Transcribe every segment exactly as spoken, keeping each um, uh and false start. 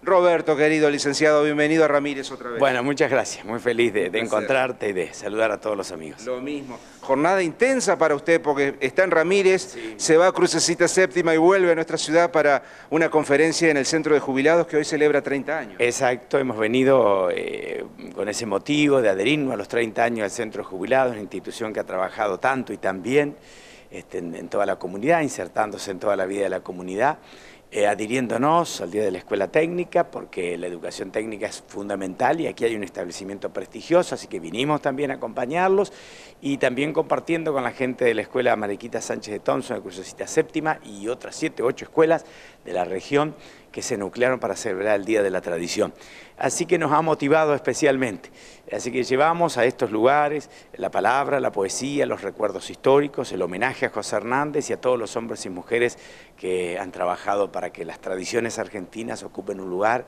Roberto, querido licenciado, bienvenido a Ramírez otra vez. Bueno, muchas gracias. Muy feliz de, de encontrarte y de saludar a todos los amigos. Lo mismo. Jornada intensa para usted porque está en Ramírez, Sí. se va a Crucecita Séptima y vuelve a nuestra ciudad para una conferencia en el Centro de Jubilados que hoy celebra treinta años. Exacto, hemos venido eh, con ese motivo de adherirnos a los treinta años del Centro de Jubilados, una institución que ha trabajado tanto y tan bien este, en, en toda la comunidad, insertándose en toda la vida de la comunidad. Eh, adhiriéndonos al Día de la Escuela Técnica, porque la educación técnica es fundamental y aquí hay un establecimiento prestigioso, así que vinimos también a acompañarlos y también compartiendo con la gente de la Escuela Mariquita Sánchez de Thompson de Crucecita Séptima y otras siete, ocho escuelas de la región que se nuclearon para celebrar el Día de la Tradición. Así que nos ha motivado especialmente. Así que llevamos a estos lugares la palabra, la poesía, los recuerdos históricos, el homenaje a José Hernández y a todos los hombres y mujeres que han trabajado para que las tradiciones argentinas ocupen un lugar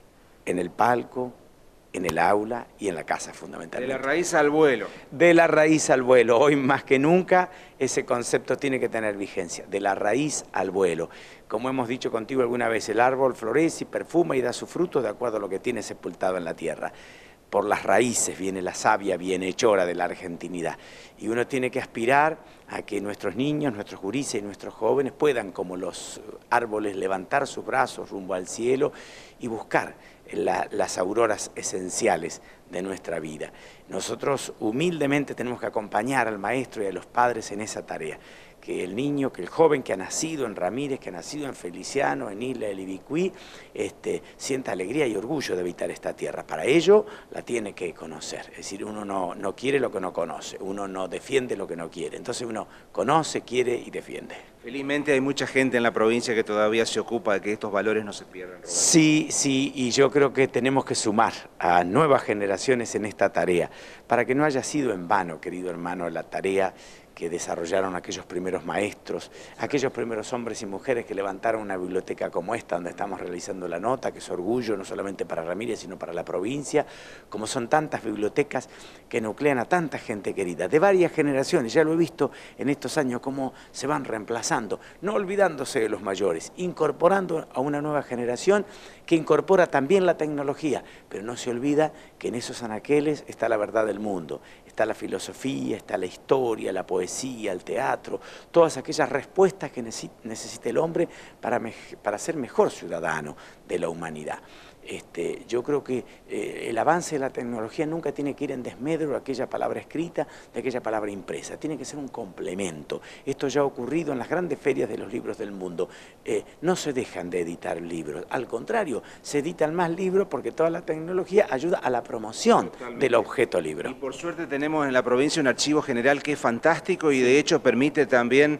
en el palco, en el aula y en la casa fundamentalmente. De la raíz al vuelo. De la raíz al vuelo. Hoy más que nunca ese concepto tiene que tener vigencia. De la raíz al vuelo. Como hemos dicho contigo alguna vez, el árbol florece y perfuma y da su fruto de acuerdo a lo que tiene sepultado en la tierra. Por las raíces viene la savia bienhechora de la argentinidad. Y uno tiene que aspirar a que nuestros niños, nuestros gurises y nuestros jóvenes puedan, como los árboles, levantar sus brazos rumbo al cielo y buscar la, las auroras esenciales de nuestra vida. Nosotros humildemente tenemos que acompañar al maestro y a los padres en esa tarea. Que el niño, que el joven que ha nacido en Ramírez, que ha nacido en Feliciano, en Isla del Ibicuí, este, sienta alegría y orgullo de habitar esta tierra. Para ello la tiene que conocer. Es decir, uno no, no quiere lo que no conoce, uno no defiende lo que no quiere. Entonces uno conoce, quiere y defiende. Felizmente hay mucha gente en la provincia que todavía se ocupa de que estos valores no se pierdan, Roberto. Sí, sí, y yo creo que tenemos que sumar a nuevas generaciones en esta tarea, para que no haya sido en vano, querido hermano, la tarea que desarrollaron aquellos primeros maestros, aquellos primeros hombres y mujeres que levantaron una biblioteca como esta, donde estamos realizando la nota, que es orgullo no solamente para Ramírez, sino para la provincia, como son tantas bibliotecas que nuclean a tanta gente querida, de varias generaciones. Ya lo he visto en estos años, cómo se van reemplazando, no olvidándose de los mayores, incorporando a una nueva generación que incorpora también la tecnología, pero no se olvida que en esos anaqueles está la verdad del mundo, está la filosofía, está la historia, la poesía, el teatro, todas aquellas respuestas que necesita el hombre para, para ser mejor ciudadano de la humanidad. Este, yo creo que eh, el avance de la tecnología nunca tiene que ir en desmedro de aquella palabra escrita, de aquella palabra impresa, tiene que ser un complemento. Esto ya ha ocurrido en las grandes ferias de los libros del mundo. Eh, no se dejan de editar libros, al contrario, se editan más libros porque toda la tecnología ayuda a la promoción Totalmente. Del objeto libro. Y por suerte tenemos en la provincia un archivo general que es fantástico y de hecho permite también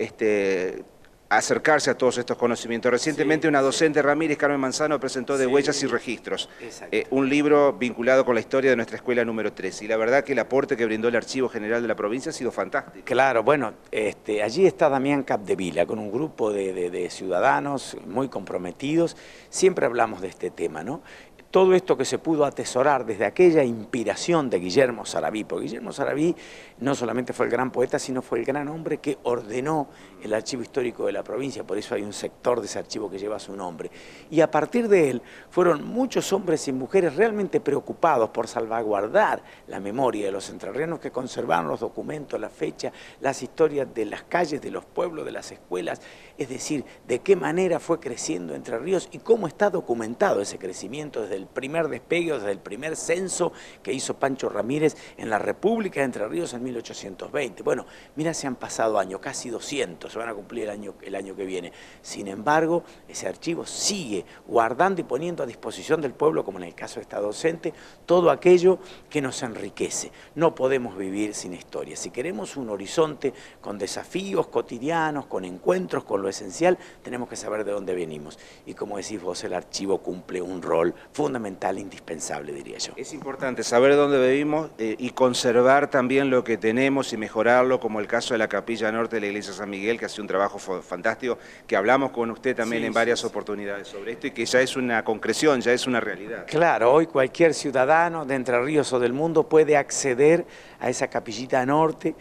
este, acercarse a todos estos conocimientos. Recientemente sí, una docente, Ramírez, Carmen Manzano, presentó De sí, Huellas y Registros, eh, un libro vinculado con la historia de nuestra escuela número tres. Y la verdad que el aporte que brindó el Archivo General de la provincia ha sido fantástico. Claro, bueno, este, allí está Damián Capdevila, con un grupo de, de, de ciudadanos muy comprometidos. Siempre hablamos de este tema, ¿no? Todo esto que se pudo atesorar desde aquella inspiración de Guillermo Sarabí, porque Guillermo Sarabí no solamente fue el gran poeta, sino fue el gran hombre que ordenó el archivo histórico de la provincia, por eso hay un sector de ese archivo que lleva su nombre. Y a partir de él fueron muchos hombres y mujeres realmente preocupados por salvaguardar la memoria de los entrerrianos que conservaron los documentos, la fecha, las historias de las calles, de los pueblos, de las escuelas, es decir, de qué manera fue creciendo Entre Ríos y cómo está documentado ese crecimiento desde el primer despegue, desde el primer censo que hizo Pancho Ramírez en la República de Entre Ríos en mil ochocientos veinte. Bueno, mira, se han pasado años, casi doscientos, se van a cumplir el año, el año que viene. Sin embargo, ese archivo sigue guardando y poniendo a disposición del pueblo, como en el caso de esta docente, todo aquello que nos enriquece. No podemos vivir sin historia. Si queremos un horizonte con desafíos cotidianos, con encuentros, con lo esencial, tenemos que saber de dónde venimos. Y como decís vos, el archivo cumple un rol fundamental, indispensable, diría yo. Es importante saber dónde vivimos eh, y conservar también lo que tenemos y mejorarlo, como el caso de la Capilla Norte de la Iglesia San Miguel, que hace un trabajo fantástico, que hablamos con usted también sí, en varias sí, oportunidades sobre esto y que ya es una concreción, ya es una realidad. Claro, hoy cualquier ciudadano de Entre Ríos o del mundo puede acceder a esa Capillita Norte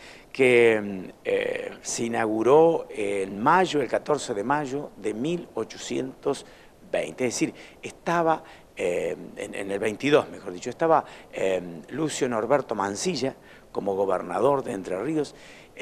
que eh, se inauguró en mayo, el catorce de mayo de mil ochocientos veinte. Es decir, estaba, eh, en, en el veintidós, mejor dicho, estaba eh, Lucio Norberto Mansilla como gobernador de Entre Ríos,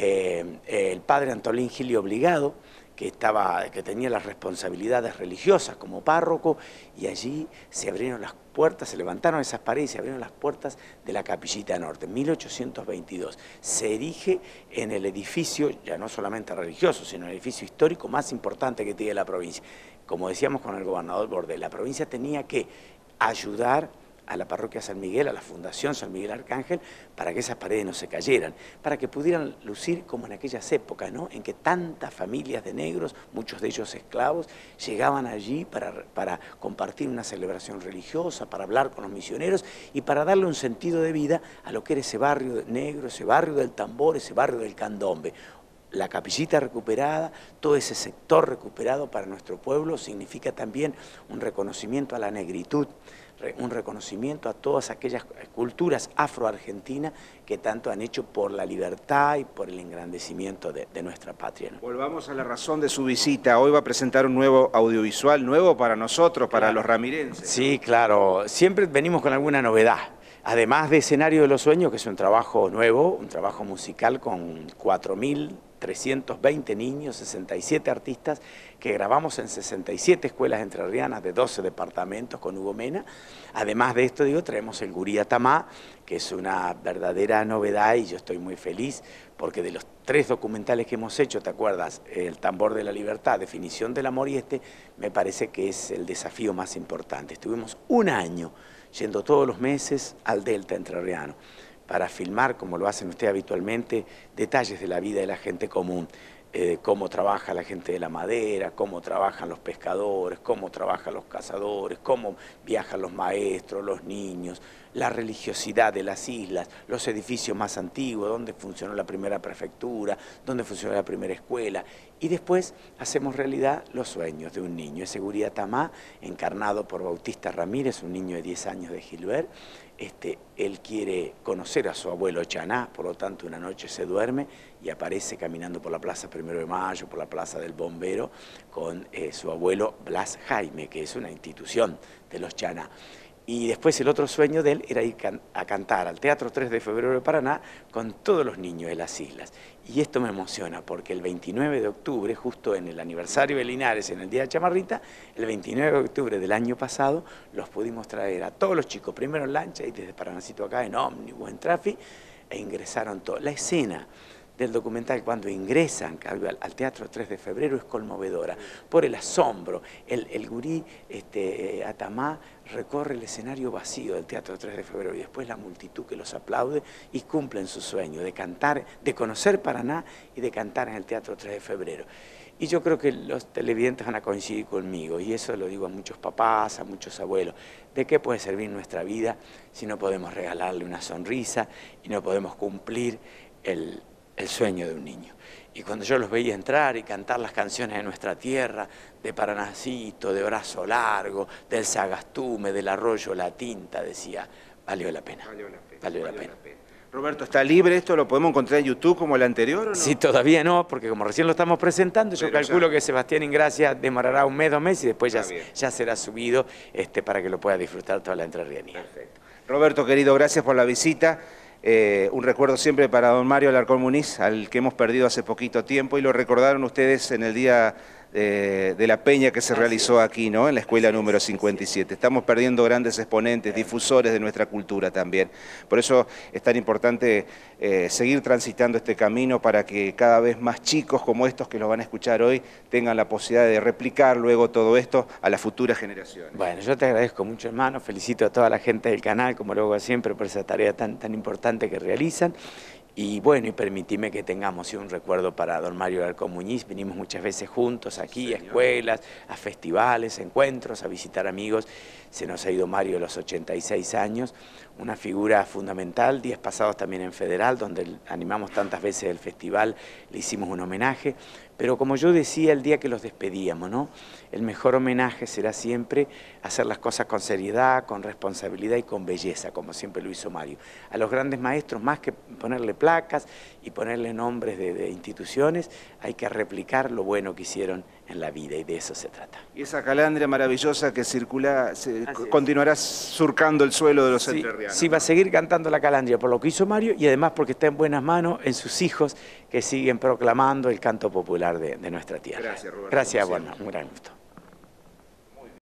eh, el padre Antolín Gili Obligado, que, estaba, que tenía las responsabilidades religiosas como párroco, y allí se abrieron las puertas, se levantaron esas paredes y se abrieron las puertas de la Capillita Norte, en mil ochocientos veintidós. Se erige en el edificio, ya no solamente religioso, sino en el edificio histórico más importante que tiene la provincia. Como decíamos con el gobernador Bordel, la provincia tenía que ayudar a la parroquia San Miguel, a la Fundación San Miguel Arcángel, para que esas paredes no se cayeran, para que pudieran lucir como en aquellas épocas, ¿no?, en que tantas familias de negros, muchos de ellos esclavos, llegaban allí para, para compartir una celebración religiosa, para hablar con los misioneros y para darle un sentido de vida a lo que era ese barrio negro, ese barrio del tambor, ese barrio del candombe. La capillita recuperada, todo ese sector recuperado para nuestro pueblo significa también un reconocimiento a la negritud, un reconocimiento a todas aquellas culturas afroargentinas que tanto han hecho por la libertad y por el engrandecimiento de, de nuestra patria, ¿no? Volvamos a la razón de su visita. Hoy va a presentar un nuevo audiovisual, nuevo para nosotros, para claro. los ramirenses. Sí, claro. Siempre venimos con alguna novedad. Además de Escenario de los Sueños, que es un trabajo nuevo, un trabajo musical con cuatro mil trescientos veinte niños, sesenta y siete artistas, que grabamos en sesenta y siete escuelas entrerrianas de doce departamentos con Hugo Mena. Además de esto, digo, traemos el Gurí Atamá, que es una verdadera novedad, y yo estoy muy feliz porque de los tres documentales que hemos hecho, ¿te acuerdas? El Tambor de la Libertad, Definición del Amor, y este me parece que es el desafío más importante. Estuvimos un año yendo todos los meses al Delta entrerriano para filmar, como lo hacen ustedes habitualmente, detalles de la vida de la gente común, eh, cómo trabaja la gente de la madera, cómo trabajan los pescadores, cómo trabajan los cazadores, cómo viajan los maestros, los niños, la religiosidad de las islas, los edificios más antiguos, dónde funcionó la primera prefectura, dónde funcionó la primera escuela. Y después hacemos realidad los sueños de un niño. Ese Gurí Atamá, encarnado por Bautista Ramírez, un niño de diez años de Gilbert. Este, él quiere conocer a su abuelo Chaná, por lo tanto una noche se duerme y aparece caminando por la Plaza Primero de Mayo, por la Plaza del Bombero, con eh, su abuelo Blas Jaime, que es una institución de los Chaná. Y después el otro sueño de él era ir can a cantar al Teatro tres de Febrero de Paraná con todos los niños de las islas. Y esto me emociona porque el veintinueve de octubre, justo en el aniversario de Linares, en el Día de Chamarrita, el veintinueve de octubre del año pasado, los pudimos traer a todos los chicos, primero en lancha y desde Paranacito acá, en ómnibus, en tráfico, e ingresaron todos. La escena del documental cuando ingresan al, al Teatro tres de Febrero es conmovedora, por el asombro. El, el gurí este, Atamá recorre el escenario vacío del Teatro tres de Febrero y después la multitud que los aplaude y cumplen su sueño de cantar, de conocer Paraná y de cantar en el Teatro tres de Febrero. Y yo creo que los televidentes van a coincidir conmigo, y eso lo digo a muchos papás, a muchos abuelos. ¿De qué puede servir nuestra vida si no podemos regalarle una sonrisa y no podemos cumplir el el sueño de un niño? Y cuando yo los veía entrar y cantar las canciones de nuestra tierra, de Paranacito, de Brazo Largo, del Sagastume, del Arroyo La Tinta, decía, valió la pena. Valió la pena. Valió la pena. La pena. Roberto, ¿está libre esto? ¿Lo podemos encontrar en YouTube como el anterior o no? Sí, todavía no, porque como recién lo estamos presentando, yo Pero calculo ya. que Sebastián Ingracia demorará un mes, dos meses y después ya, ya será subido este, para que lo pueda disfrutar toda la entrerrianía. Perfecto. Roberto, querido, gracias por la visita. Eh, un recuerdo siempre para don Mario Alarcón Muniz, al que hemos perdido hace poquito tiempo, y lo recordaron ustedes en el día eh, de la peña que se realizó aquí, ¿no?, en la escuela número cincuenta y siete. Estamos perdiendo grandes exponentes, difusores de nuestra cultura también. Por eso es tan importante eh, seguir transitando este camino para que cada vez más chicos como estos que lo van a escuchar hoy tengan la posibilidad de replicar luego todo esto a las futuras generaciones. Bueno, yo te agradezco mucho, hermano. Felicito a toda la gente del canal, como lo hago siempre, por esa tarea tan, tan importante que realizan. Y bueno, y permitime que tengamos un recuerdo para don Mario Alarcón Muniz. Venimos muchas veces juntos aquí, Señor. a escuelas, a festivales, encuentros, a visitar amigos. Se nos ha ido Mario a los ochenta y seis años, una figura fundamental. Días pasados también en Federal, donde animamos tantas veces el festival, le hicimos un homenaje. Pero como yo decía el día que los despedíamos, ¿no?, el mejor homenaje será siempre hacer las cosas con seriedad, con responsabilidad y con belleza, como siempre lo hizo Mario. A los grandes maestros, más que ponerle placas y ponerle nombres de, de instituciones, hay que replicar lo bueno que hicieron en la vida y de eso se trata. Y esa calandria maravillosa que circula, se, continuará surcando el suelo de los sí, entrerrianos. Sí, va a seguir cantando la calandria por lo que hizo Mario y además porque está en buenas manos en sus hijos que siguen proclamando el canto popular de, de nuestra tierra. Gracias, Roberto. Gracias, bueno, un gran gusto.